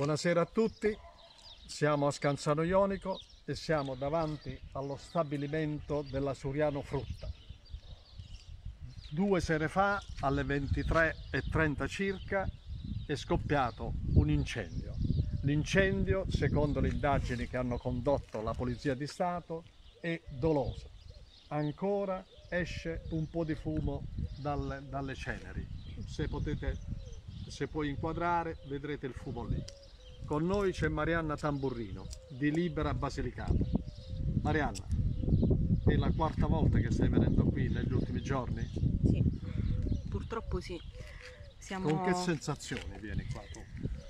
Buonasera a tutti, siamo a Scanzano Jonico e siamo davanti allo stabilimento della Suriano Frutta. 2 sere fa, alle 23:30 circa, è scoppiato un incendio. L'incendio, secondo le indagini che hanno condotto la Polizia di Stato, è doloso. Ancora esce un po' di fumo dalle ceneri. Se puoi inquadrare, vedrete il fumo lì. Con noi c'è Marianna Tamburrino di Libera Basilicata. Marianna, è la 4ª volta che stai venendo qui negli ultimi giorni? Sì, purtroppo sì. Con che sensazioni vieni qua tu?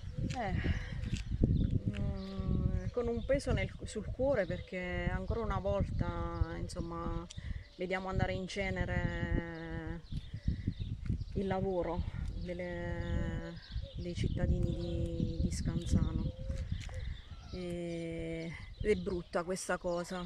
Con un peso sul cuore, perché ancora una volta, insomma, vediamo andare in cenere il lavoro dei cittadini di Scanzano. È brutta questa cosa,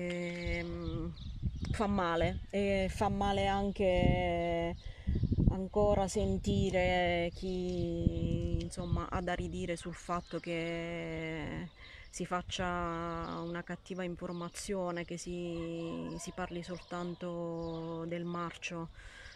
fa male, e fa male anche ancora sentire chi, insomma, ha da ridire sul fatto che si faccia una cattiva informazione, che si parli soltanto del marcio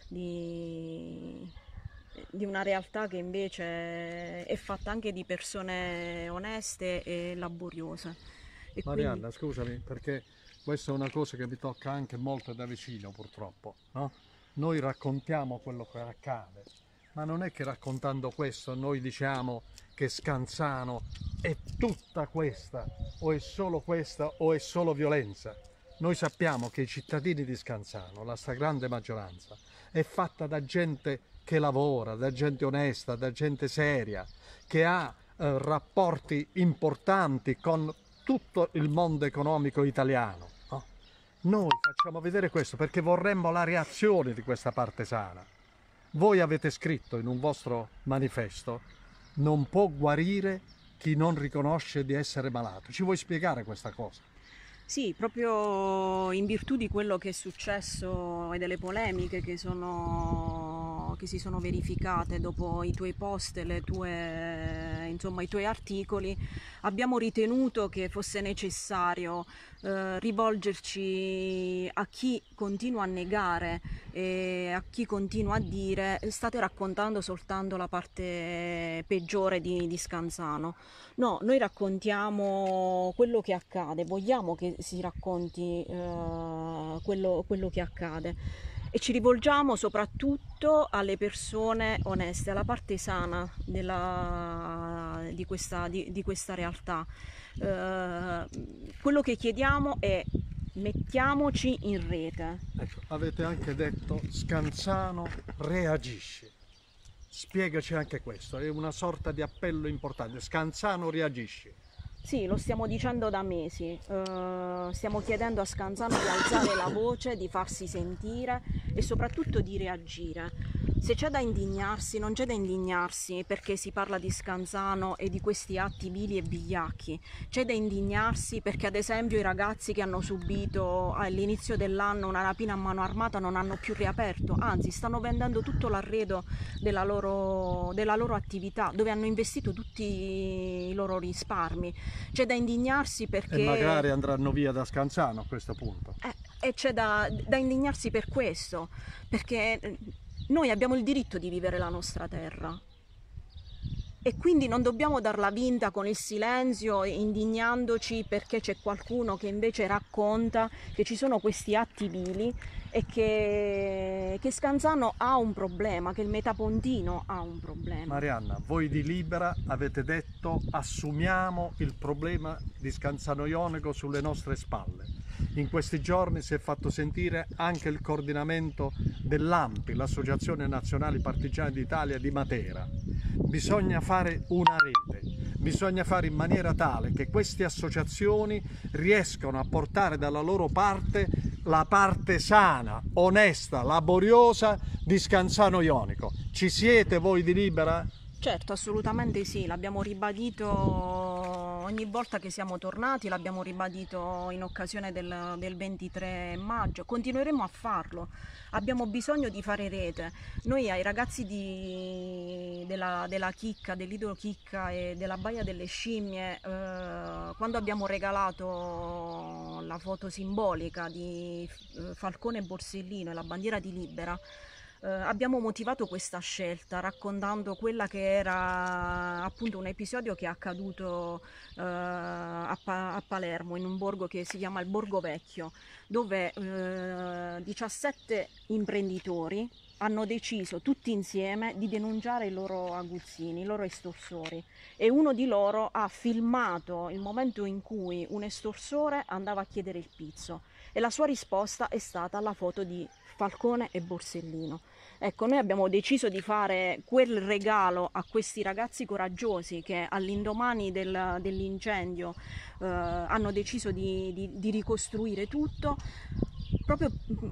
di una realtà che invece è fatta anche di persone oneste e laboriose. E Marianna, quindi... scusami, perché questa è una cosa che mi tocca anche molto da vicino, purtroppo, no? Noi raccontiamo quello che accade, ma non è che raccontando questo noi diciamo che Scanzano è tutta questa, o è solo questa, o è solo violenza. Noi sappiamo che i cittadini di Scanzano, la stragrande maggioranza, è fatta da gente che lavora, da gente onesta, da gente seria, che ha rapporti importanti con tutto il mondo economico italiano. No? Noi facciamo vedere questo perché vorremmo la reazione di questa parte sana. Voi avete scritto in un vostro manifesto: non può guarire chi non riconosce di essere malato. Ci vuoi spiegare questa cosa? Sì, proprio in virtù di quello che è successo e delle polemiche che si sono verificate dopo i tuoi post e i tuoi articoli, abbiamo ritenuto che fosse necessario rivolgerci a chi continua a negare e a chi continua a dire: state raccontando soltanto la parte peggiore di Scanzano. No, noi raccontiamo quello che accade, vogliamo che si racconti quello che accade, e ci rivolgiamo soprattutto alle persone oneste, alla parte sana di questa realtà. Quello che chiediamo è: mettiamoci in rete. Ecco, avete anche detto Scanzano reagisce. Spiegaci anche questo, è una sorta di appello importante. Scanzano reagisce. Sì, lo stiamo dicendo da mesi, stiamo chiedendo a Scanzano di alzare la voce, di farsi sentire e soprattutto di reagire. Se c'è da indignarsi, non c'è da indignarsi perché si parla di Scanzano e di questi atti vili e vigliacchi. C'è da indignarsi perché, ad esempio, i ragazzi che hanno subito all'inizio dell'anno una rapina a mano armata non hanno più riaperto, anzi stanno vendendo tutto l'arredo della loro attività, dove hanno investito tutti i loro risparmi. C'è da indignarsi perché... E magari andranno via da Scanzano a questo punto. E c'è da indignarsi per questo, perché noi abbiamo il diritto di vivere la nostra terra e quindi non dobbiamo darla vinta con il silenzio, indignandoci perché c'è qualcuno che invece racconta che ci sono questi atti vili e che Scanzano ha un problema, che il Metapontino ha un problema. Marianna, voi di Libera avete detto: assumiamo il problema di Scanzano Jonico sulle nostre spalle. In questi giorni si è fatto sentire anche il coordinamento dell'ANPI, l'Associazione Nazionale Partigiani d'Italia di Matera. Bisogna fare una rete, bisogna fare in maniera tale che queste associazioni riescano a portare dalla loro parte la parte sana, onesta, laboriosa di Scanzano Jonico. Ci siete voi di Libera? Certo, assolutamente sì, l'abbiamo ribadito ogni volta che siamo tornati, l'abbiamo ribadito in occasione del 23 maggio, continueremo a farlo. Abbiamo bisogno di fare rete. Noi ai ragazzi della Chicca, dell'Ido Chicca e della Baia delle Scimmie, quando abbiamo regalato la foto simbolica di Falcone e Borsellino e la bandiera di Libera, abbiamo motivato questa scelta raccontando quella che era appunto un episodio che è accaduto a Palermo, in un borgo che si chiama il Borgo Vecchio, dove 17 imprenditori hanno deciso tutti insieme di denunciare i loro aguzzini, i loro estorsori, e uno di loro ha filmato il momento in cui un estorsore andava a chiedere il pizzo e la sua risposta è stata la foto di Falcone e Borsellino. Ecco, noi abbiamo deciso di fare quel regalo a questi ragazzi coraggiosi che all'indomani dell'incendio hanno deciso di ricostruire tutto, proprio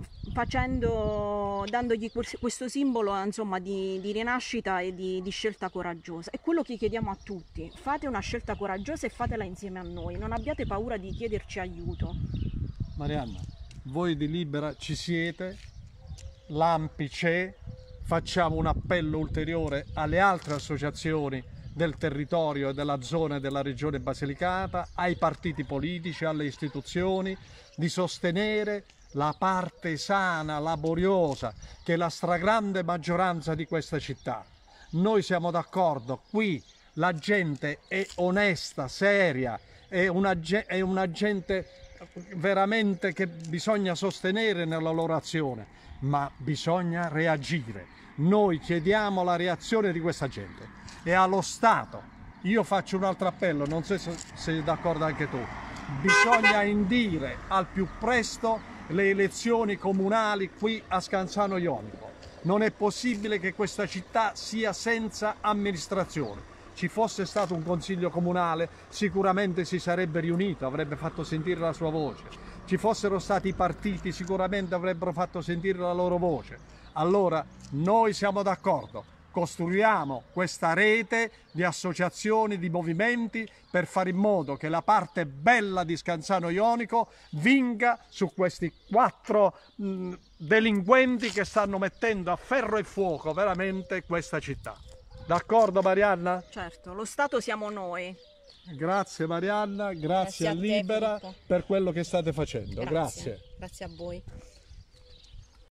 dandogli questo simbolo, insomma, di rinascita e di scelta coraggiosa. È quello che chiediamo a tutti: fate una scelta coraggiosa e fatela insieme a noi, non abbiate paura di chiederci aiuto. Marianna, voi di Libera ci siete, l'ANPI c'è, facciamo un appello ulteriore alle altre associazioni del territorio e della zona e della regione Basilicata, ai partiti politici, alle istituzioni, di sostenere la parte sana, laboriosa, che è la stragrande maggioranza di questa città. Noi siamo d'accordo, qui la gente è onesta, seria, è una gente veramente che bisogna sostenere nella loro azione, ma bisogna reagire. Noi chiediamo la reazione di questa gente e allo Stato. Io faccio un altro appello, non so se sei d'accordo anche tu: bisogna indire al più presto le elezioni comunali qui a Scanzano Jonico. Non è possibile che questa città sia senza amministrazione. Ci fosse stato un consiglio comunale, sicuramente si sarebbe riunito, avrebbe fatto sentire la sua voce. Ci fossero stati i partiti, sicuramente avrebbero fatto sentire la loro voce. Allora noi siamo d'accordo, costruiamo questa rete di associazioni, di movimenti, per fare in modo che la parte bella di Scanzano Jonico vinca su questi 4 delinquenti che stanno mettendo a ferro e fuoco veramente questa città. D'accordo, Marianna? Certo, lo Stato siamo noi. Grazie Marianna, grazie a Libera per quello che state facendo. Grazie. Grazie a voi.